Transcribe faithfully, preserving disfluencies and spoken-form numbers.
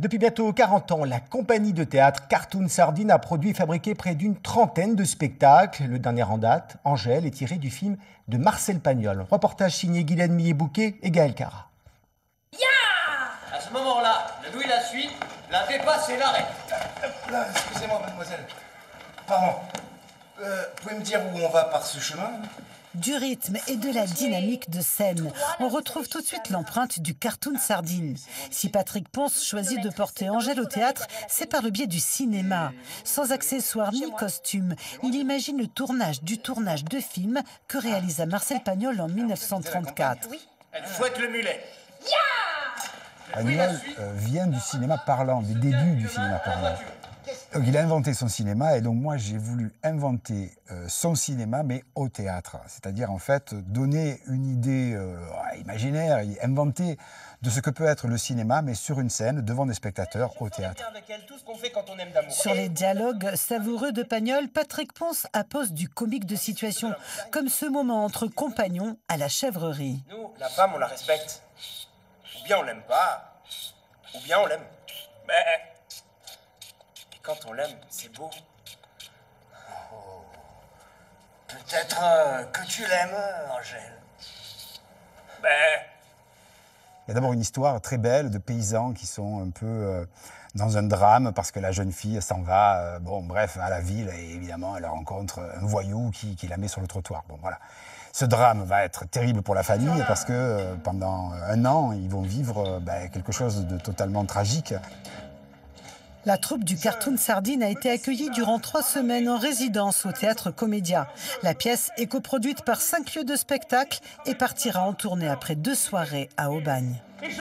Depuis bientôt quarante ans, la compagnie de théâtre Cartoon Sardine a produit et fabriqué près d'une trentaine de spectacles. Le dernier en date, Angèle, est tiré du film de Marcel Pagnol. Reportage signé Guylaine Millet-Bouquet et Gaël Cara. À ce moment-là, le douille la suit, la dépasse et l'arrête. Là, excusez-moi, mademoiselle. Pardon. Euh, pouvez me dire où on va par ce chemin? Du rythme et de la dynamique de scène. On retrouve tout de suite l'empreinte du cartoon sardine. Si Patrick Ponce choisit de porter Angèle au théâtre, c'est par le biais du cinéma. Sans accessoires ni costumes, il imagine le tournage du tournage de film que réalisa Marcel Pagnol en mille neuf cent trente-quatre. Elle fouette le mulet. Pagnol euh, vient du cinéma parlant, des débuts du cinéma parlant. Donc, il a inventé son cinéma et donc moi j'ai voulu inventer euh, son cinéma mais au théâtre. C'est-à-dire en fait donner une idée euh, imaginaire, inventer de ce que peut être le cinéma mais sur une scène devant des spectateurs au théâtre. Sur les dialogues savoureux de Pagnol, Patrick Ponce appose du comique de situation, comme ce moment entre compagnons à la chèvrerie. Nous, la femme, on la respecte. Ou bien on l'aime pas, ou bien on l'aime. Mais... Et quand on l'aime, c'est beau. Oh. Peut-être euh, que tu l'aimes, Angèle. Mais... Il y a d'abord une histoire très belle de paysans qui sont un peu euh, dans un drame parce que la jeune fille s'en va, euh, bon bref, à la ville et évidemment elle rencontre un voyou qui, qui la met sur le trottoir. Bon voilà. Ce drame va être terrible pour la famille parce que euh, pendant un an, ils vont vivre euh, ben, quelque chose de totalement tragique. La troupe du Cartoon Sardine a été accueillie durant trois semaines en résidence au Théâtre Comédia. La pièce est coproduite par cinq lieux de spectacle et partira en tournée après deux soirées à Aubagne.